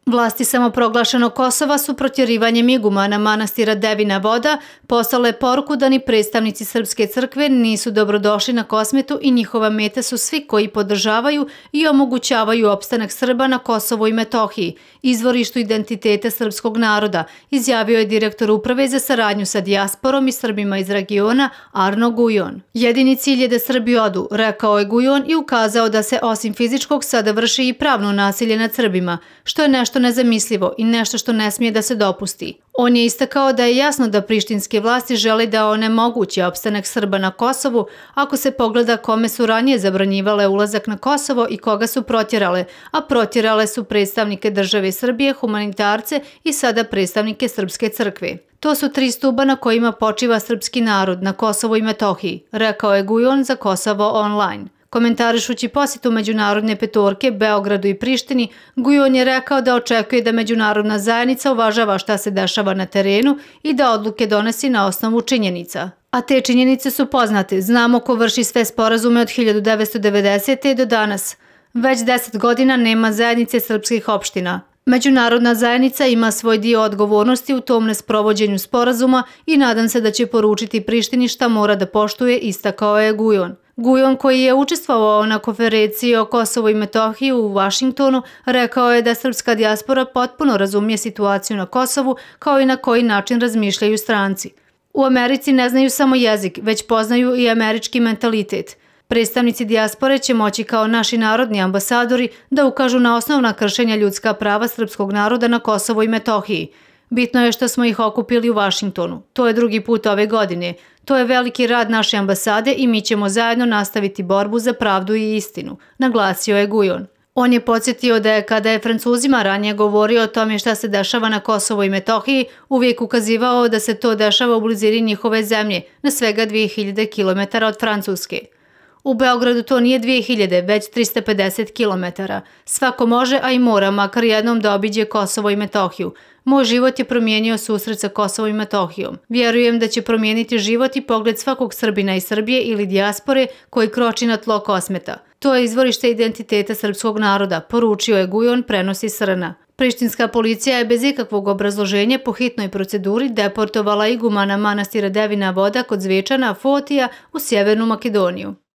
Vlasti samoproglašenog Kosova su protjerivanjem igumana manastira Devina Voda poslale poruku da ni predstavnici Srpske crkve nisu dobrodošli na Kosmetu i njihova meta su svi koji podržavaju i omogućavaju opstanak Srba na Kosovu i Metohiji, izvorištu identiteta srpskog naroda, izjavio je direktor Uprave za saradnju sa dijasporom i Srbima iz regiona Arno Gujon. Jedini cilj je da Srbi odu, rekao je Gujon i ukazao da se osim fizičkog sada vrši i pravno nasilje nad Srbima, što je nešto nezamislivo i nešto što ne smije da se dopusti. On je istakao da je jasno da prištinske vlasti žele da onemoguće opstanak Srba na Kosovu ako se pogleda kome su ranije zabranjivale ulazak na Kosovo i koga su protjerale, a protjerale su predstavnike države Srbije, humanitarce i sada predstavnike Srpske crkve. To su tri stuba na kojima počiva srpski narod na Kosovu i Metohiji, rekao je Gujon za Kosovo online. Komentarišući posjetu međunarodne petorke Beogradu i Prištini, Gujon je rekao da očekuje da međunarodna zajednica uvažava šta se dešava na terenu i da odluke donosi na osnovu činjenica. A te činjenice su poznate, znamo ko vrši sve sporazume od 1990. do danas. Već 10 godina nema zajednice srpskih opština. Međunarodna zajednica ima svoj dio odgovornosti u tom nesprovođenju sporazuma i nadam se da će poručiti Prištini šta mora da poštuje, istakao je Gujon. Gujon, koji je učestvovao na konferenciji o Kosovu i Metohiji u Vašingtonu, rekao je da srpska dijaspora potpuno razumije situaciju na Kosovu kao i na koji način razmišljaju stranci. U Americi ne znaju samo jezik, već poznaju i američki mentalitet. Predstavnici dijaspore će moći kao naši narodni ambasadori da ukažu na osnovna kršenja ljudska prava srpskog naroda na Kosovu i Metohiji. Bitno je što smo ih okupili u Vašingtonu. To je drugi put ove godine. To je veliki rad naše ambasade i mi ćemo zajedno nastaviti borbu za pravdu i istinu, naglasio je Gujon. On je podsjetio da je kada je Francuzima ranije govorio o tome šta se dešava na Kosovu i Metohiji, uvijek ukazivao da se to dešava u blizini njihove zemlje, na svega 2000 km od Francuske. U Beogradu to nije 2000, već 350 km. Svako može, a i mora, makar jednom da obiđe Kosovo i Metohiju. Moj život je promijenio susret sa Kosovom i Metohijom. Vjerujem da će promijeniti život i pogled svakog Srbina iz Srbije ili dijaspore koji kroči na tlo Kosmeta. To je izvorište identiteta srpskog naroda, poručio je Gujon, prenosi Srna. Prištinska policija je bez ikakvog obrazloženja po hitnoj proceduri deportovala igumana manastira Devina Voda kod Zvečana, Fotija, u Sjevernu Makedoniju.